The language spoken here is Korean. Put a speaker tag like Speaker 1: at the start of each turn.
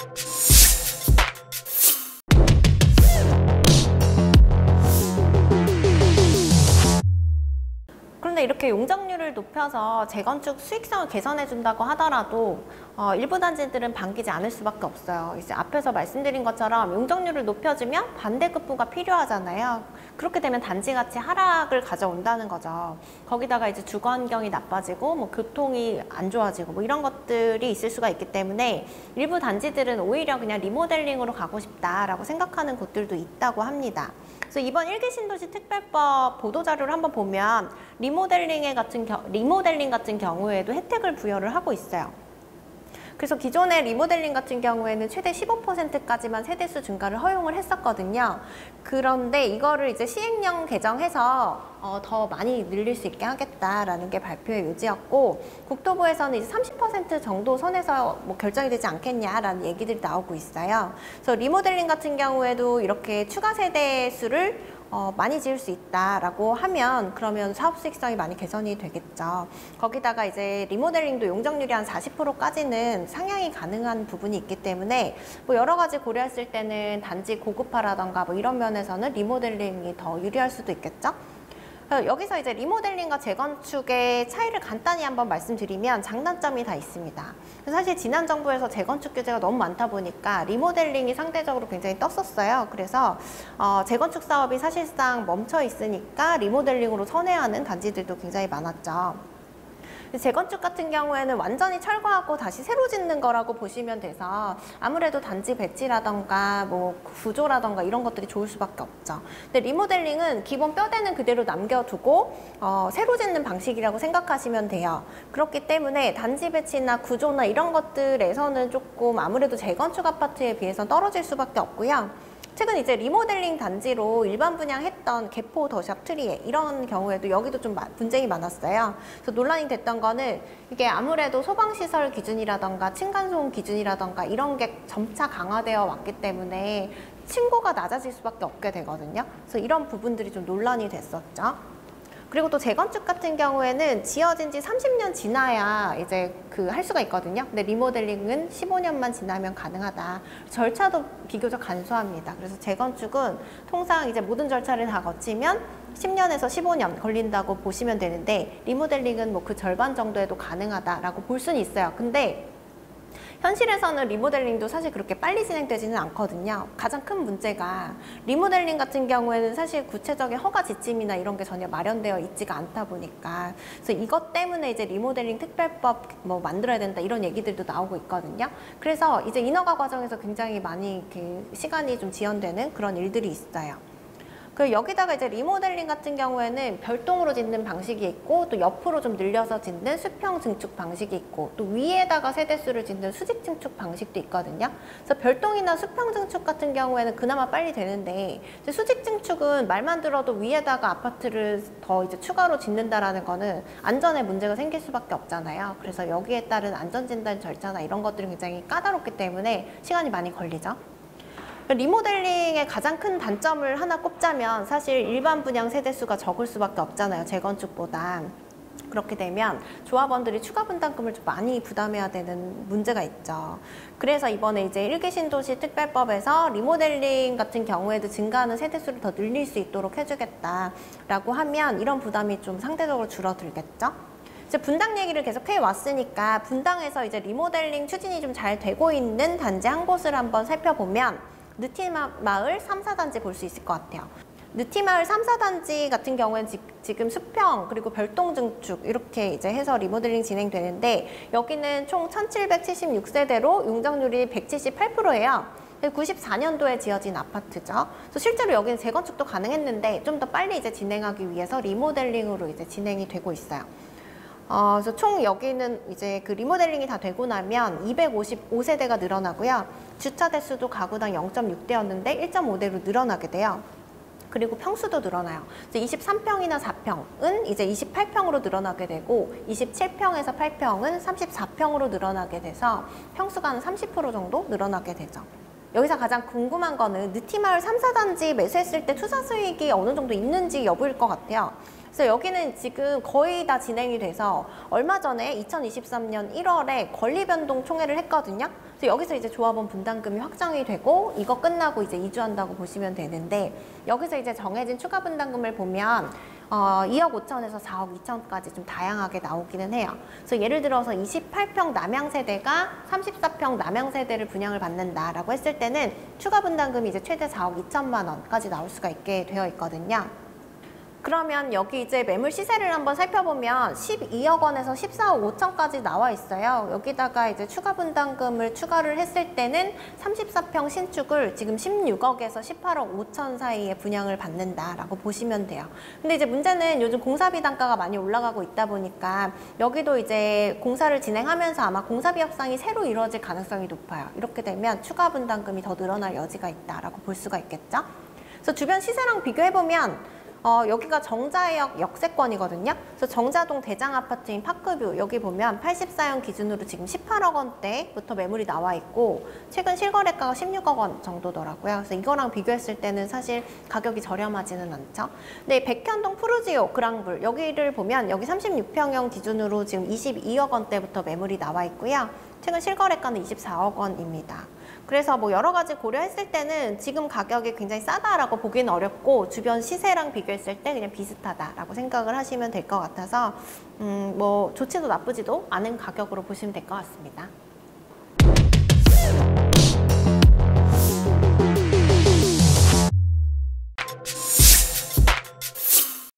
Speaker 1: 그런데 이렇게 용적률을 높여서 재건축 수익성을 개선해 준다고 하더라도 일부 단지들은 반기지 않을 수밖에 없어요. 이제 앞에서 말씀드린 것처럼 용적률을 높여주면 반대급부가 필요하잖아요. 그렇게 되면 단지 가치 하락을 가져온다는 거죠. 거기다가 이제 주거 환경이 나빠지고 뭐 교통이 안 좋아지고 뭐 이런 것들이 있을 수가 있기 때문에 일부 단지들은 오히려 그냥 리모델링으로 가고 싶다라고 생각하는 곳들도 있다고 합니다. 그래서 이번 1기 신도시 특별법 보도자료를 한번 보면 리모델링 같은 경우에도 혜택을 부여를 하고 있어요. 그래서 기존의 리모델링 같은 경우에는 최대 15%까지만 세대수 증가를 허용을 했었거든요. 그런데 이거를 이제 시행령 개정해서 더 많이 늘릴 수 있게 하겠다라는 게 발표의 요지였고, 국토부에서는 이제 30% 정도 선에서 뭐 결정이 되지 않겠냐라는 얘기들이 나오고 있어요. 그래서 리모델링 같은 경우에도 이렇게 추가 세대 수를 많이 지을 수 있다라고 하면 그러면 사업 수익성이 많이 개선이 되겠죠. 거기다가 이제 리모델링도 용적률이 한 40%까지는 상향이 가능한 부분이 있기 때문에 뭐 여러 가지 고려했을 때는 단지 고급화라던가 뭐 이런 면에서는 리모델링이 더 유리할 수도 있겠죠. 여기서 이제 리모델링과 재건축의 차이를 간단히 한번 말씀드리면 장단점이 다 있습니다. 사실 지난 정부에서 재건축 규제가 너무 많다 보니까 리모델링이 상대적으로 굉장히 떴었어요. 그래서 재건축 사업이 사실상 멈춰 있으니까 리모델링으로 선회하는 단지들도 굉장히 많았죠. 재건축 같은 경우에는 완전히 철거하고 다시 새로 짓는 거라고 보시면 돼서 아무래도 단지 배치라던가 뭐 구조라던가 이런 것들이 좋을 수밖에 없죠. 근데 리모델링은 기본 뼈대는 그대로 남겨두고 새로 짓는 방식이라고 생각하시면 돼요. 그렇기 때문에 단지 배치나 구조나 이런 것들에서는 조금 아무래도 재건축 아파트에 비해서 떨어질 수밖에 없고요. 최근 이제 리모델링 단지로 일반 분양했던 개포 더샵 트리에 이런 경우에도 여기도 좀 분쟁이 많았어요. 그래서 논란이 됐던 거는 이게 아무래도 소방시설 기준이라던가 층간소음 기준이라던가 이런 게 점차 강화되어 왔기 때문에 층고가 낮아질 수밖에 없게 되거든요. 그래서 이런 부분들이 좀 논란이 됐었죠. 그리고 또 재건축 같은 경우에는 지어진 지 30년 지나야 이제 할 수가 있거든요. 근데 리모델링은 15년만 지나면 가능하다. 절차도 비교적 간소합니다. 그래서 재건축은 통상 이제 모든 절차를 다 거치면 10년에서 15년 걸린다고 보시면 되는데 리모델링은 뭐 그 절반 정도에도 가능하다라고 볼 수는 있어요. 근데 현실에서는 리모델링도 사실 그렇게 빨리 진행되지는 않거든요. 가장 큰 문제가 리모델링 같은 경우에는 사실 구체적인 허가 지침이나 이런 게 전혀 마련되어 있지가 않다 보니까 그래서 이것 때문에 이제 리모델링 특별법 뭐 만들어야 된다 이런 얘기들도 나오고 있거든요. 그래서 이제 인허가 과정에서 굉장히 많이 이렇게 시간이 좀 지연되는 그런 일들이 있어요. 여기다가 이제 리모델링 같은 경우에는 별동으로 짓는 방식이 있고 또 옆으로 좀 늘려서 짓는 수평 증축 방식이 있고 또 위에다가 세대수를 짓는 수직 증축 방식도 있거든요. 그래서 별동이나 수평 증축 같은 경우에는 그나마 빨리 되는데 이제 수직 증축은 말만 들어도 위에다가 아파트를 더 이제 추가로 짓는다라는 거는 안전에 문제가 생길 수밖에 없잖아요. 그래서 여기에 따른 안전진단 절차나 이런 것들이 굉장히 까다롭기 때문에 시간이 많이 걸리죠. 리모델링의 가장 큰 단점을 하나 꼽자면 사실 일반 분양 세대수가 적을 수밖에 없잖아요. 재건축보다. 그렇게 되면 조합원들이 추가 분담금을 좀 많이 부담해야 되는 문제가 있죠. 그래서 이번에 이제 1기 신도시 특별법에서 리모델링 같은 경우에도 증가하는 세대수를 더 늘릴 수 있도록 해주겠다라고 하면 이런 부담이 좀 상대적으로 줄어들겠죠. 이제 분당 얘기를 계속 해왔으니까 분당에서 이제 리모델링 추진이 좀 잘 되고 있는 단지 한 곳을 한번 살펴보면 느티마을 3, 4단지 볼 수 있을 것 같아요. 느티마을 3, 4단지 같은 경우는 지금 수평 그리고 별동 증축 이렇게 이제 해서 리모델링 진행되는데 여기는 총 1776세대로 용적률이 178%예요. 94년도에 지어진 아파트죠. 그래서 실제로 여기는 재건축도 가능했는데 좀 더 빨리 이제 진행하기 위해서 리모델링으로 이제 진행이 되고 있어요. 그래서 총 여기는 이제 그 리모델링이 다 되고 나면 255세대가 늘어나고요. 주차 대수도 가구당 0.6대였는데 1.5대로 늘어나게 돼요. 그리고 평수도 늘어나요. 23평이나 4평은 이제 28평으로 늘어나게 되고 27평에서 8평은 34평으로 늘어나게 돼서 평수가 한 30% 정도 늘어나게 되죠. 여기서 가장 궁금한 거는 느티마을 3, 4단지 매수했을 때 투자 수익이 어느 정도 있는지 여부일 것 같아요. 그래서 여기는 지금 거의 다 진행이 돼서 얼마 전에 2023년 1월에 권리변동 총회를 했거든요. 그래서 여기서 이제 조합원 분담금이 확정이 되고 이거 끝나고 이제 이주한다고 보시면 되는데 여기서 이제 정해진 추가 분담금을 보면 2억 5천에서 4억 2천까지 좀 다양하게 나오기는 해요. 그래서 예를 들어서 28평 남양 세대가 34평 남양 세대를 분양을 받는다라고 했을 때는 추가 분담금이 이제 최대 4억 2천만 원까지 나올 수가 있게 되어 있거든요. 그러면 여기 이제 매물 시세를 한번 살펴보면 12억 원에서 14억 5천까지 나와 있어요. 여기다가 이제 추가 분담금을 추가를 했을 때는 34평 신축을 지금 16억에서 18억 5천 사이에 분양을 받는다라고 보시면 돼요. 근데 이제 문제는 요즘 공사비 단가가 많이 올라가고 있다 보니까 여기도 이제 공사를 진행하면서 아마 공사비 협상이 새로 이루어질 가능성이 높아요. 이렇게 되면 추가 분담금이 더 늘어날 여지가 있다라고 볼 수가 있겠죠. 그래서 주변 시세랑 비교해보면 여기가 정자역 역세권이거든요. 그래서 정자동 대장 아파트인 파크뷰 여기 보면 84형 기준으로 지금 18억 원대부터 매물이 나와 있고 최근 실거래가가 16억 원 정도더라고요. 그래서 이거랑 비교했을 때는 사실 가격이 저렴하지는 않죠. 근데 백현동 푸르지오 그랑블 여기를 보면 여기 36평형 기준으로 지금 22억 원대부터 매물이 나와 있고요. 최근 실거래가는 24억 원입니다. 그래서 뭐 여러 가지 고려했을 때는 지금 가격이 굉장히 싸다라고 보기는 어렵고 주변 시세랑 비교했을 때 그냥 비슷하다라고 생각을 하시면 될 것 같아서 뭐 좋지도 나쁘지도 않은 가격으로 보시면 될 것 같습니다.